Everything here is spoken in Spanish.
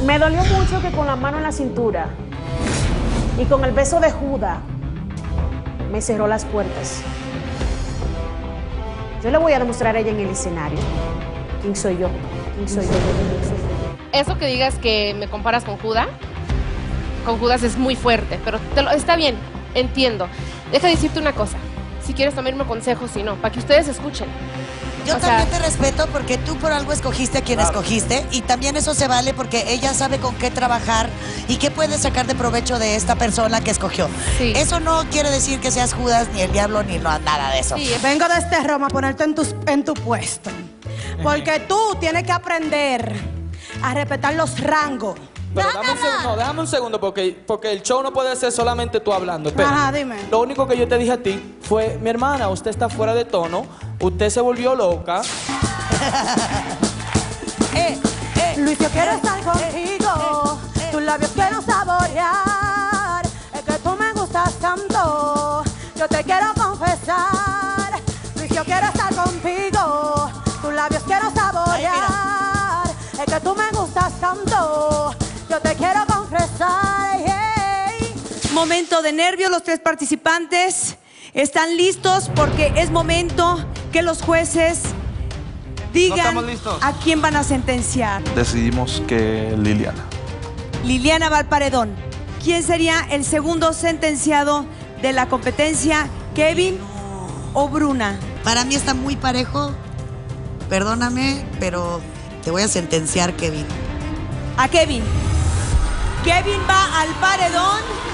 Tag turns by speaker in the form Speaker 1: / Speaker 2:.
Speaker 1: Me dolió mucho que con la mano en la cintura y con el beso de Judas me cerró las puertas. Yo le voy a demostrar a ella en el escenario quién soy yo, quién soy yo, quién soy yo.
Speaker 2: Eso que digas que me comparas con Judas es muy fuerte, pero está bien, entiendo. Deja de decirte una cosa, si quieres tomarme consejos, si no, para que ustedes escuchen.
Speaker 3: Yo también te respeto porque tú por algo escogiste a quien escogiste y también eso se vale porque ella sabe con qué trabajar y qué puede sacar de provecho de esta persona que escogió.
Speaker 2: Sí.
Speaker 3: Eso no quiere decir que seas Judas ni el diablo ni nada de eso.
Speaker 4: Sí, vengo desde Roma a ponerte en tu puesto. Porque tú tienes que aprender a respetar los rangos.
Speaker 5: Pero déjame un segundo, porque el show no puede ser solamente tú hablando. Espera.
Speaker 4: Ajá, dime.
Speaker 5: Lo único que yo te dije a ti fue, mi hermana, usted está fuera de tono, usted se volvió loca.
Speaker 4: Luis, yo quiero estar contigo, tus labios quiero saborear, es que tú me gustas tanto, yo te quiero confesar. Luis, yo quiero estar contigo, tus labios quiero saborear, es que tú me gustas tanto, yo te quiero confesar. Hey.
Speaker 6: Momento de nervios, los tres participantes están listos porque es momento que los jueces digan a quién van a sentenciar.
Speaker 7: Decidimos que Liliana.
Speaker 6: Liliana va al paredón. ¿Quién sería el segundo sentenciado de la competencia? ¿Kevin o Bruna?
Speaker 3: Para mí está muy parejo, perdóname, pero te voy a sentenciar, Kevin.
Speaker 6: A Kevin. Kevin va al paredón.